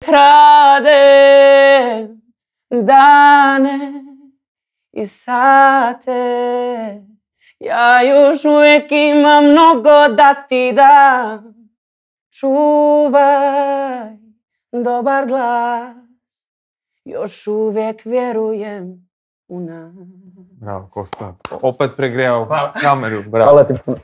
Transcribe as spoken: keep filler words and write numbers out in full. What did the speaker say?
krade dane i sate. Ja još uvijek imam mnogo da ti dam. Čuvaj dobar glas, još uvijek vjerujem u nas. Bravo, Kosta. Opet pregrijao kameru. Bravo. Hvala ti puno.